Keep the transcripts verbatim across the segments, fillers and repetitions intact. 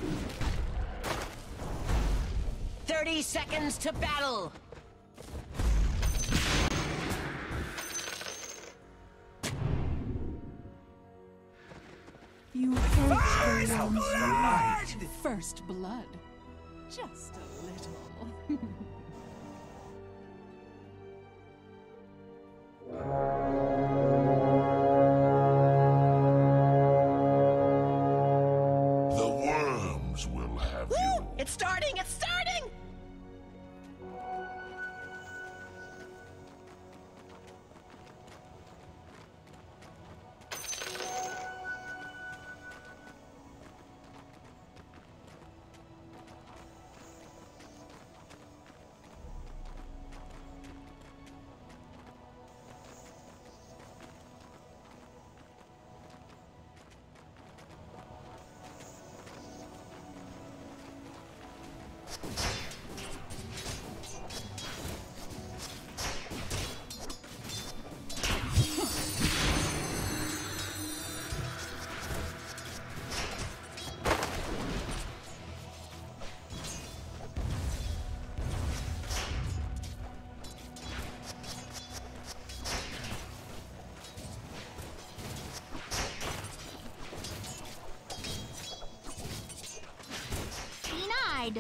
Thirty seconds to battle. You hurt First her blood! First blood. Just a little. The worms will have Woo! you. It's starting! It's starting! Denied.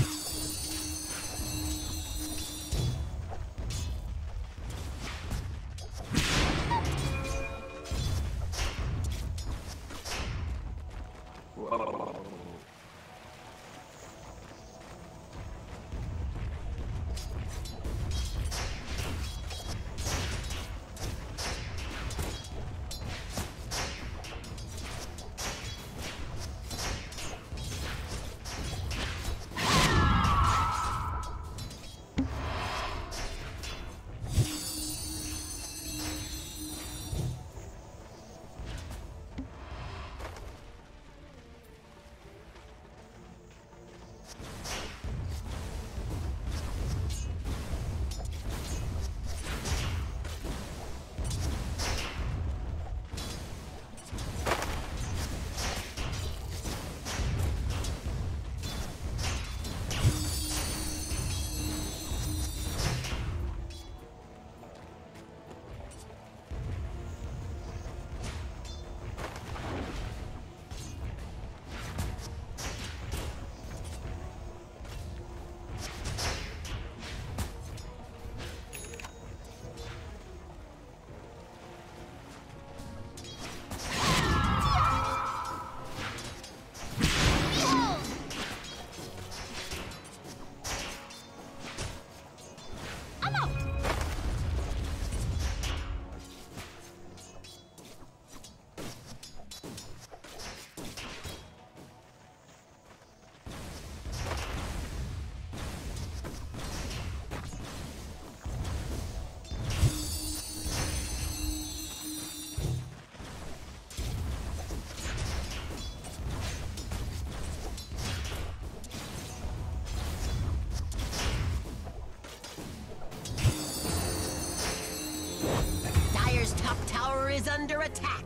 Dire's top tower is under attack.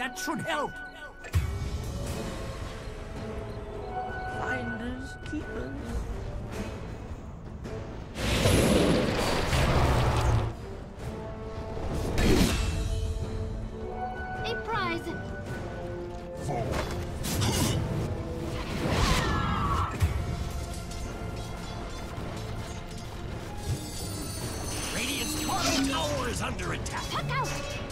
That should help. Finders, keepers. A prize. Radiant's bottom tower is under attack. Tuck out.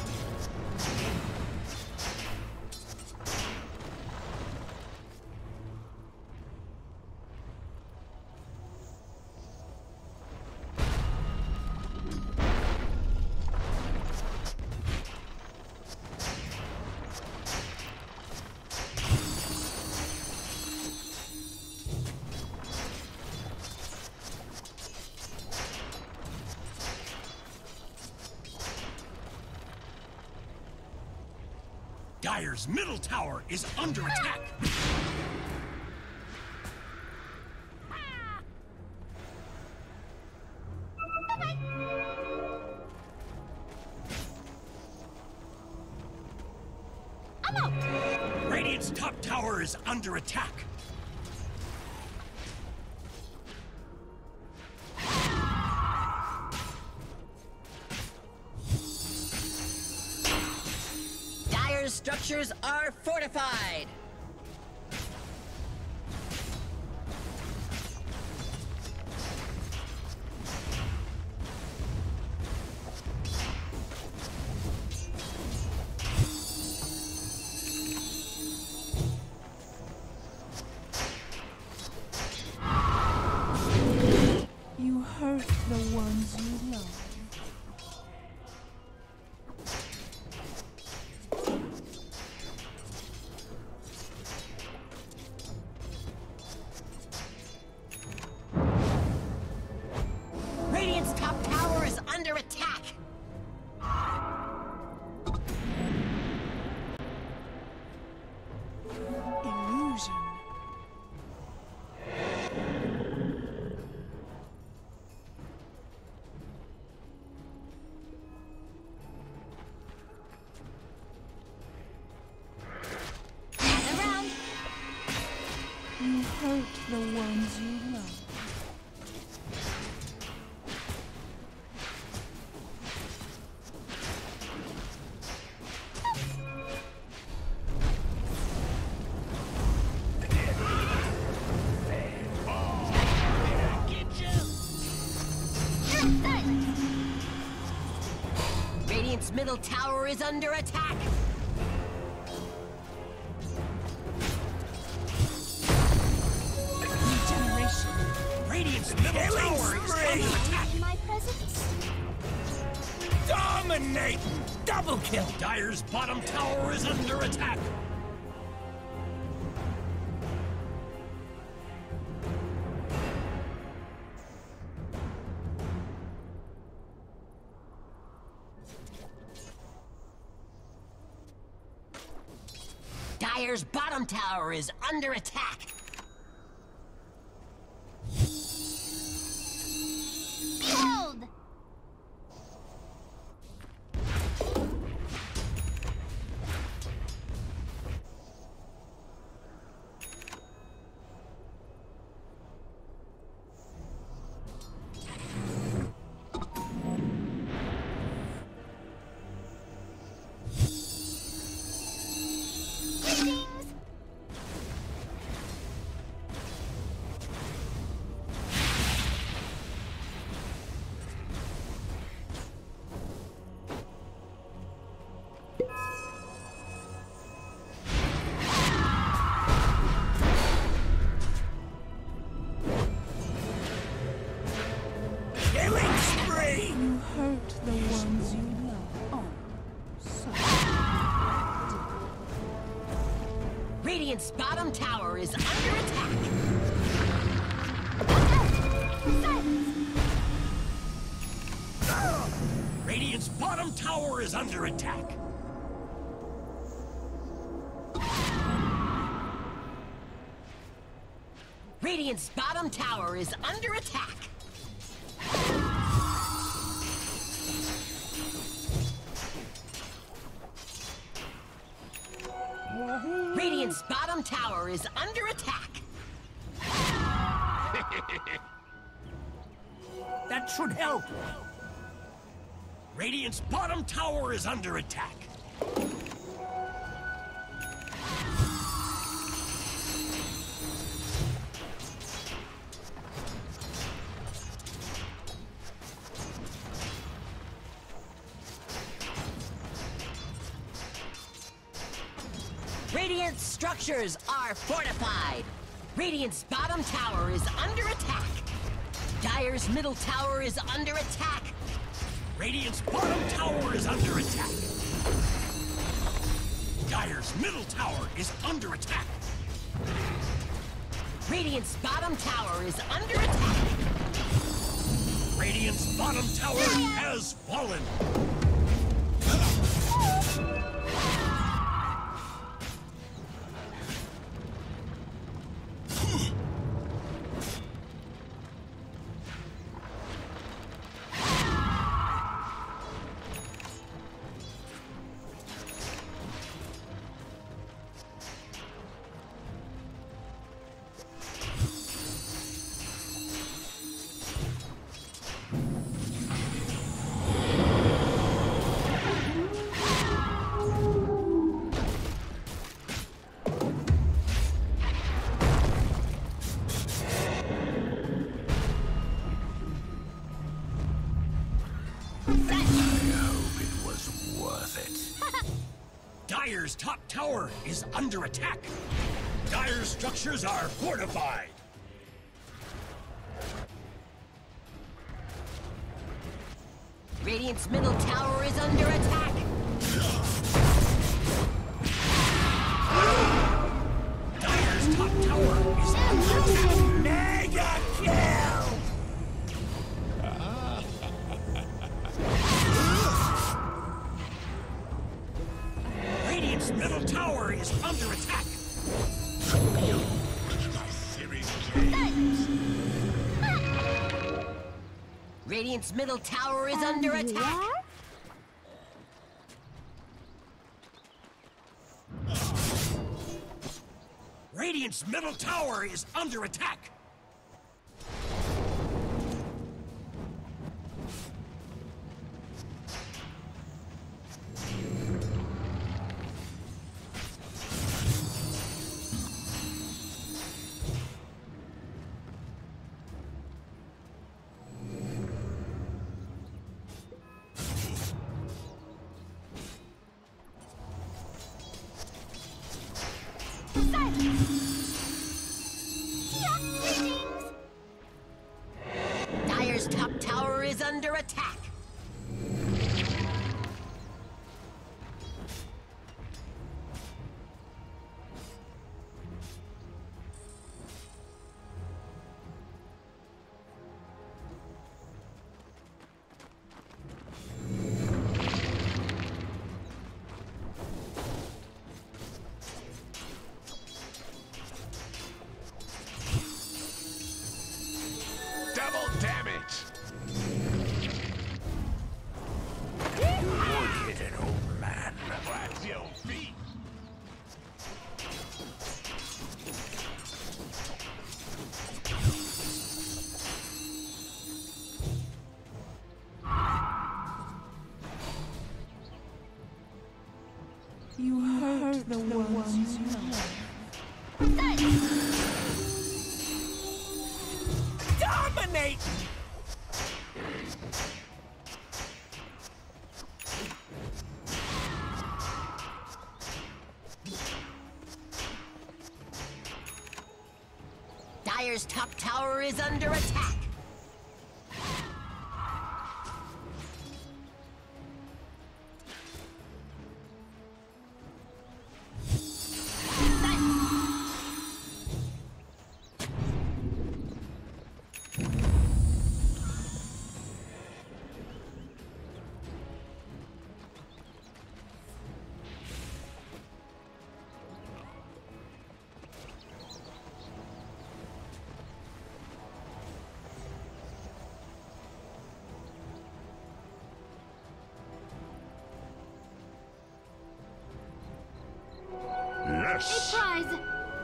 Dire's middle tower is under attack. I'm out. Radiant's top tower is under attack. Dire's structures are fortified. You hurt the ones you love. Radiant's top tower is under attack. Illusion. Gather round. You hurt the ones you love. Radiant's middle tower is under attack. Regeneration. Radiant's middle tower is under attack. In my presence. Dominating! Double kill! Dire's bottom tower is under attack. Dire's bottom tower is under attack. Behold. Greetings. Killing spree! You hurt the ones you love. Oh, so Radiant's bottom tower is under attack. Radiant's bottom tower is under attack. Radiant's bottom tower is under attack. tower is under attack. That should help. Radiant's bottom tower is under attack. Radiant's structures are fortified. Radiant's bottom tower is under attack. Dire's middle tower is under attack. Radiant's bottom tower is under attack. Dire's middle tower is under attack. Radiant's bottom tower is under attack. Radiant's bottom tower has fallen. Dire's top tower is under attack. Dire's structures are fortified. Radiant's middle tower is under attack. Dire's top tower is under attack. Mega kill! Radiant's middle tower is under attack. Radiant's middle tower is under attack. Radiant's middle tower is under attack. Dire's top tower is under attack. Double damage! Look at an old man. Watch your feet! You hurt the ones you love. Dominate! Dire's top tower is under attack. Yes! Prize!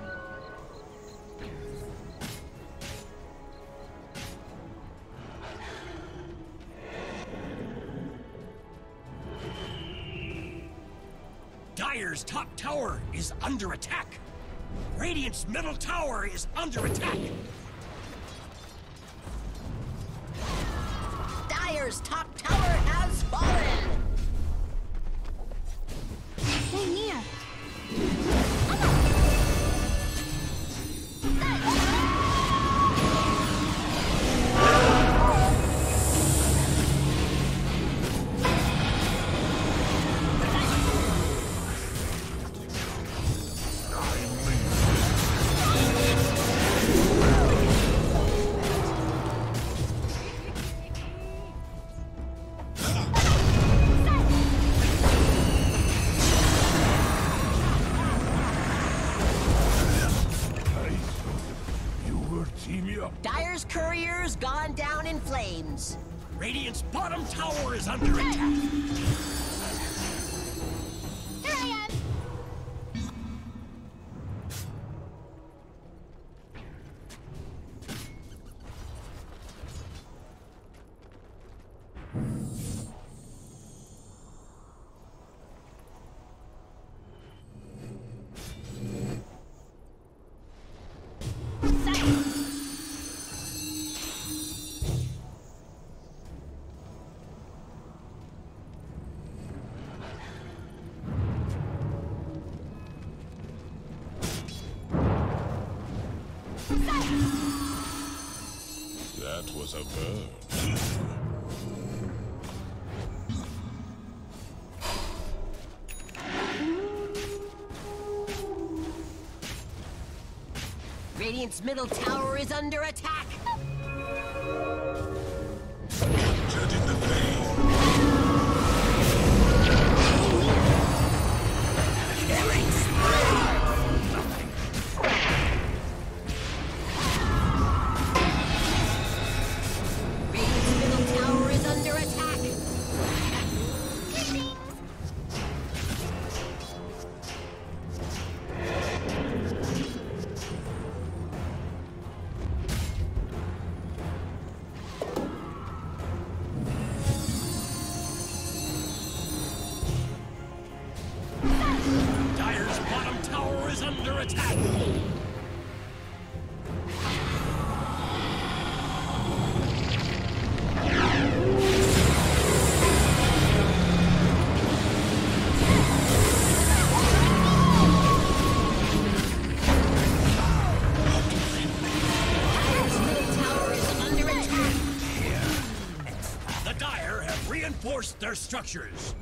Dire's top tower is under attack. Radiant's middle tower is under attack. Dire's top tower has fallen. Stay near. Dire's courier's gone down in flames. Radiant's bottom tower is under attack. Here I am. That was a bird. Radiant's middle tower is under attack. Judging the flame. Killing spree! Radiant's middle tower is under attack. Dire's bottom tower is under attack. Dire's middle tower is under attack. The Dire have reinforced their structures.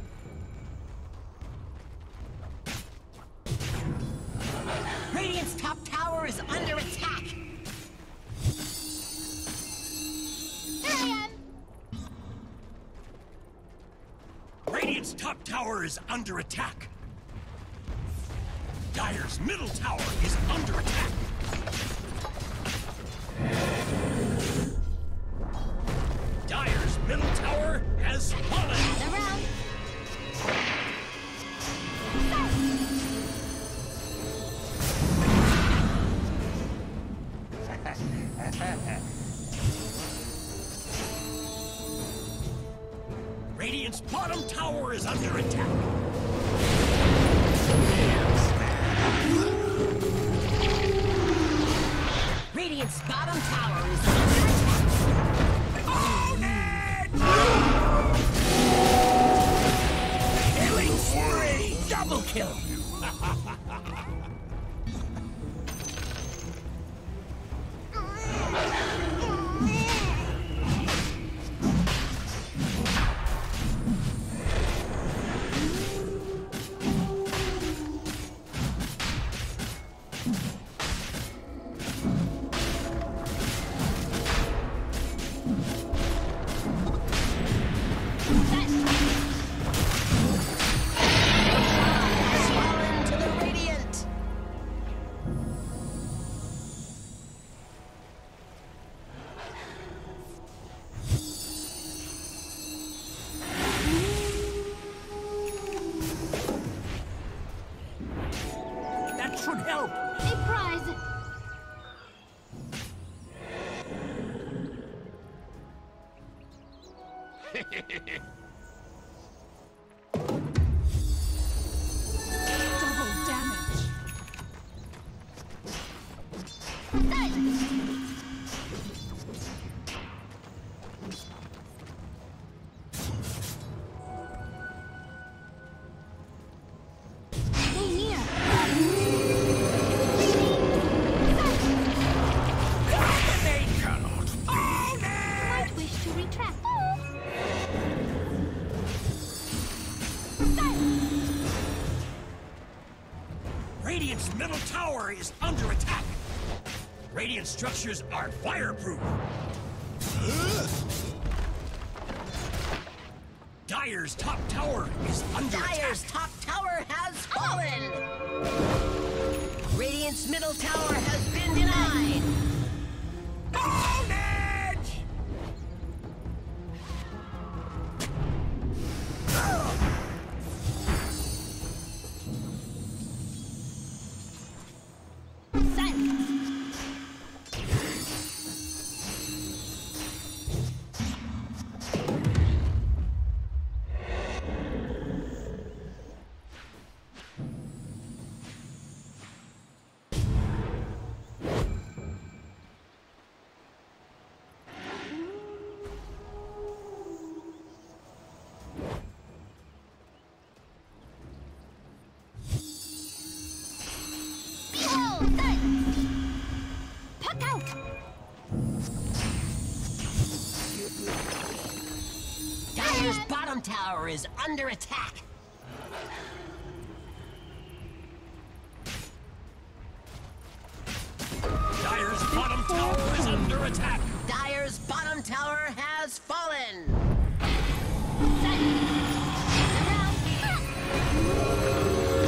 Radiant's top tower is under attack. Here I am. Radiant's top tower is under attack. Dire's middle tower is under attack. Dire's middle tower has fallen. Around. Radiant's bottom tower is under attack. Radiant's bottom tower is under attack. Own it! Killing spree! Double kill! Has fallen to the Radiant. That should help. A prize. retract. Silence. Radiant's middle tower is under attack. Radiant structures are fireproof. Dire's top tower is under Dire's attack. top tower has fallen! Radiant's middle tower has been denied! Carnage! Silence. Behold, silence. Puck out. Dire's bottom tower is under attack! Dire's bottom tower is under attack. Dire's bottom tower has fallen! Silence. Around. Ah.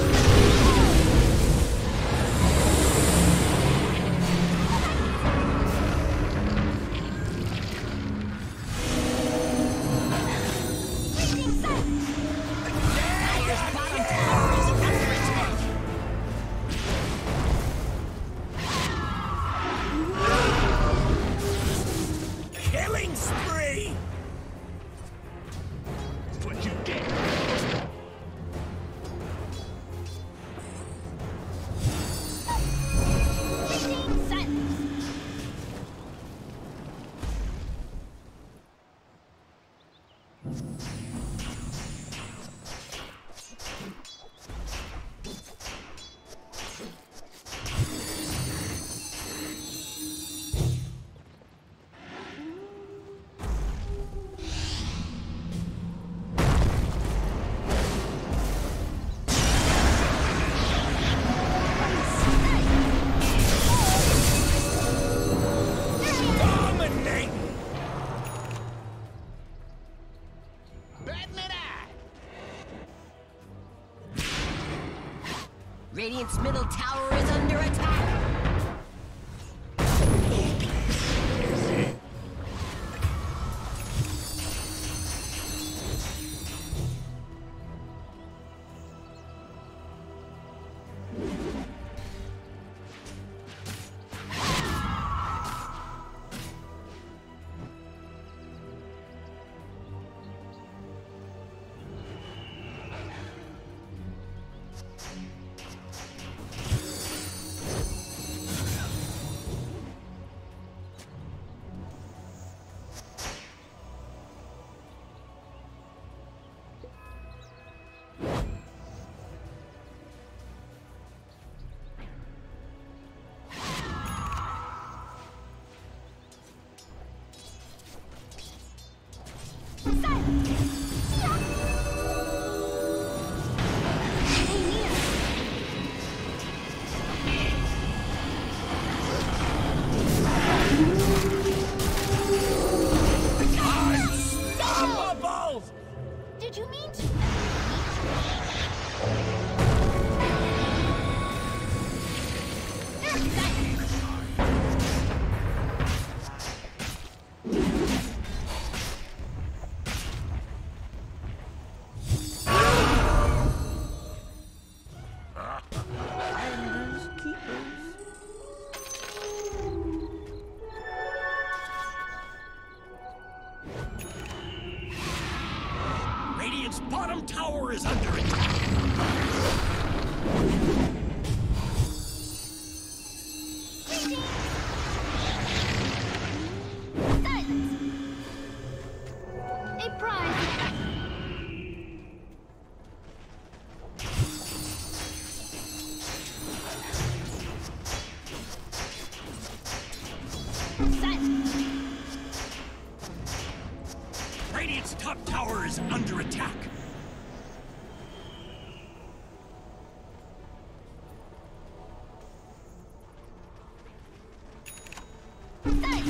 Raging silence. Dire's bottom tower is under attack! Killing spree! What you get? Raging silence. Dominate! Radiant's middle tower is under attack! Unstoppable! Did you mean to? Finders keepers. Radiant's bottom tower is under attack. Silence. A prize. Silence. Radiant's top tower is under attack. Sun! Okay!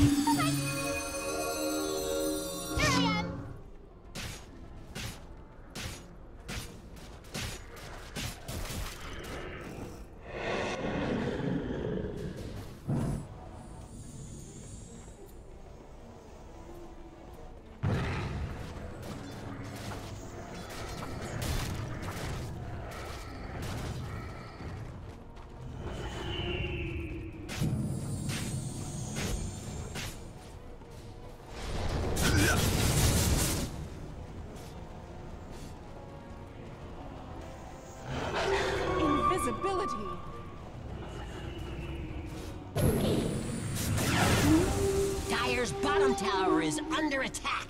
Here I am! Invisibility. Dire's bottom tower is under attack.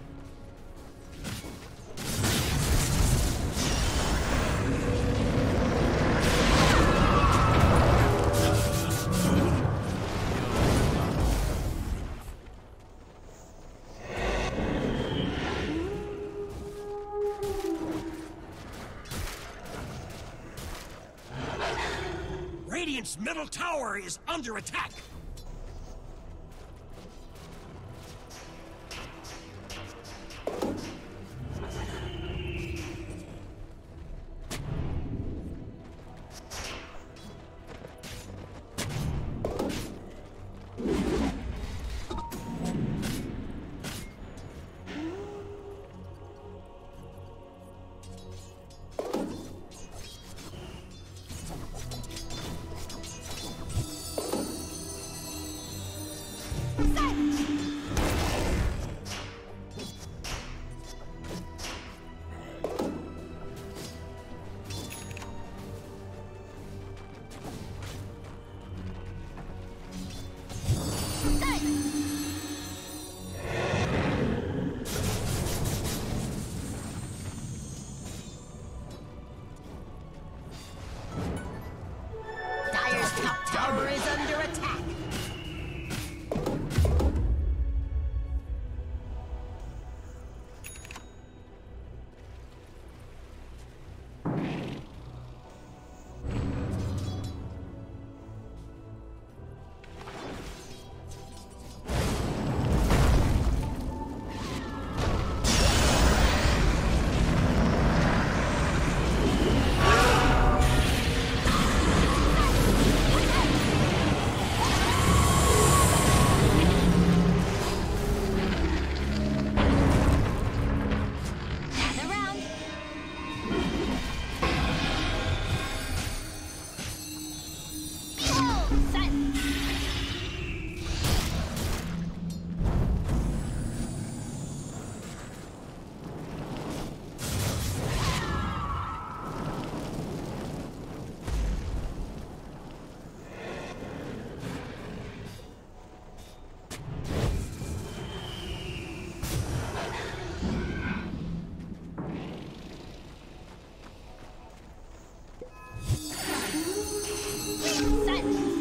Radiant's middle tower is under attack. Dire's top tower is under attack. Gather round! Behold, sun! Sun!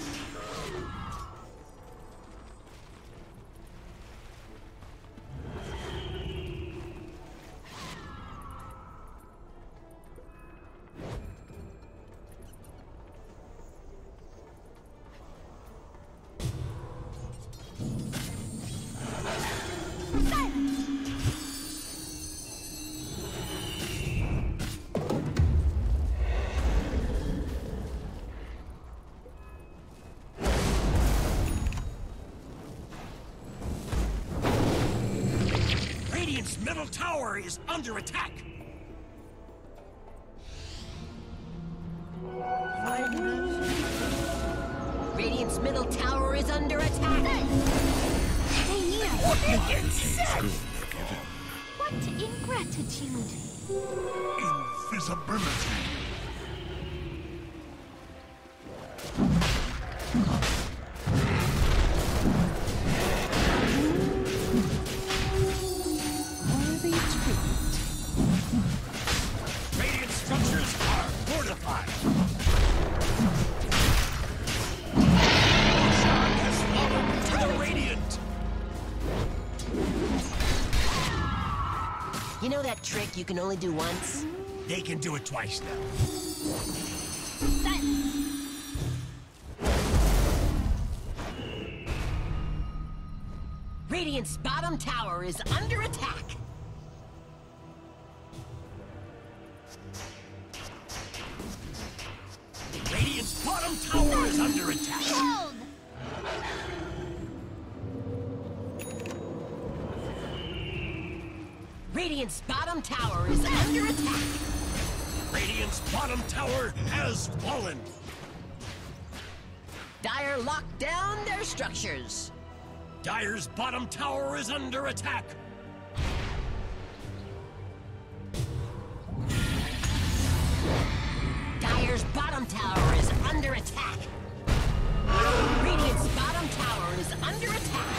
Radiant's middle tower is under attack. Radiant's middle tower is under attack. Stay near! What ingratitude! Invisibility. Worthy treatment. Radiant structures are fortified. Shark has fallen to the Radiant. You know that trick you can only do once? They can do it twice now. Silence. Radiant's bottom tower is under attack. Radiant's bottom tower is under attack. Behold! Radiant's bottom tower is under attack. Radiant's bottom tower has fallen. Dire locked down their structures. Dire's bottom tower is under attack. Dire's bottom tower is under attack. Radiant's bottom tower is under attack.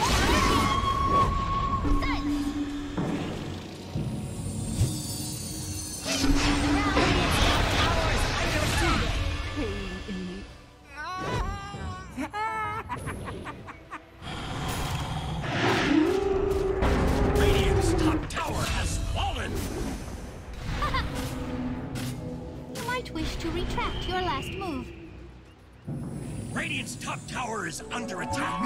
Silence. Tower is under attack. Pain in the Radiant's top tower has fallen. You might wish to retract your last move. Radiant's top tower is under attack.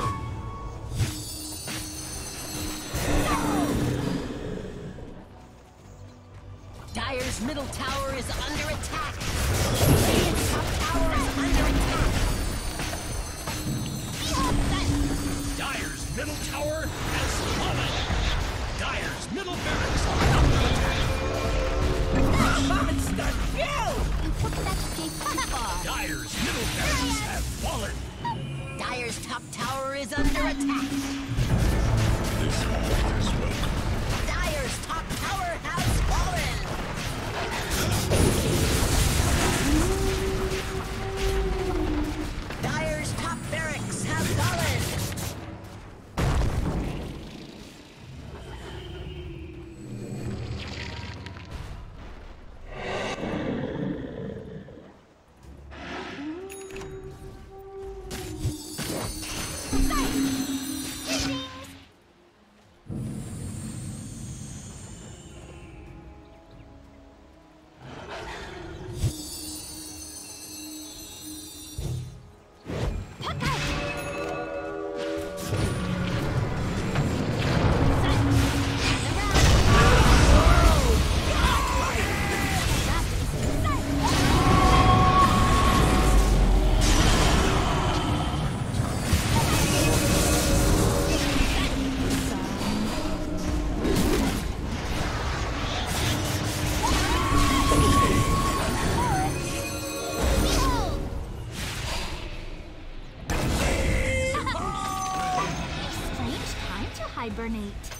Dire's middle tower is under attack. Radiant's top tower is under attack. Silence. Dire's middle tower has fallen. Dire's middle barracks are under attack. Monster kill! You took that escape too far. Dire's middle barracks have fallen. Dire's top tower is under attack. This moment is welcome. Dire's top tower has fallen. Dire's top barracks have fallen. Strange time to hibernate.